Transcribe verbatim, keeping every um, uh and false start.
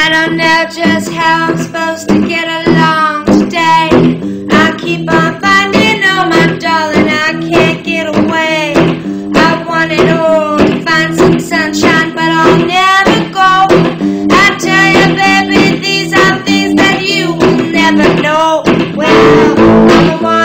I don't know just how I'm supposed to get along today. I keep on finding, oh my darling, I can't get away. I want it all, find some sunshine, but I'll never go. I tell you, baby, these are things that you will never know. Well, I'm the one